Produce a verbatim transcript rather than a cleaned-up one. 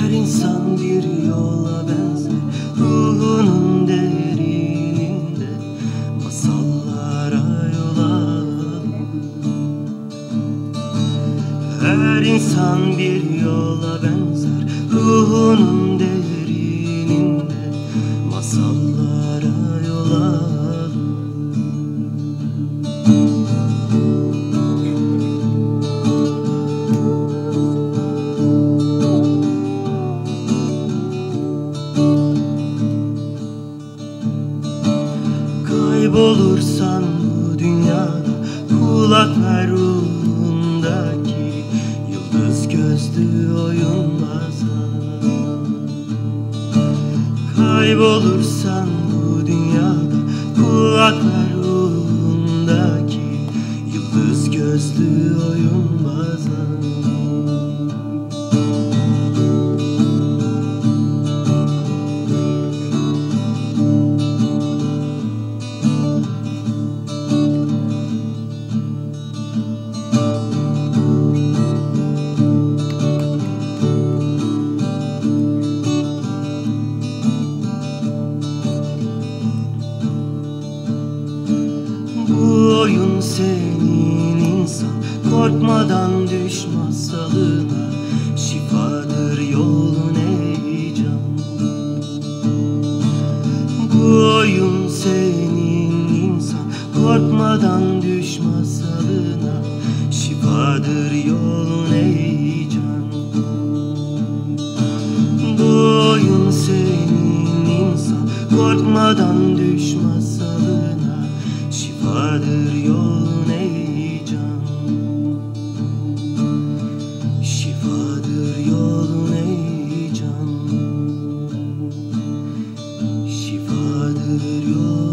Her insan bir yola benzer, ruhunun derininde masallara yol alır. Her insan bir yola benzer, ruhunun derininde masallara yol alır. Kaybolursan bu dünyada kulak ver ruhundaki yıldız gözlü oyunbaza. Kaybolursan bu dünyada kulak ver ruhundaki yıldız gözlü oyunbaza. Bu oyun senin insan, korkmadan düş masalına. Şifadır yolun ey can. Bu oyun senin insan, korkmadan düş masalına. Şifadır yolun ey can. Bu oyun senin insan, korkmadan düş masalına. Şifadır yolun ey can. Şifadır yolun ey can. Şifadır yolun.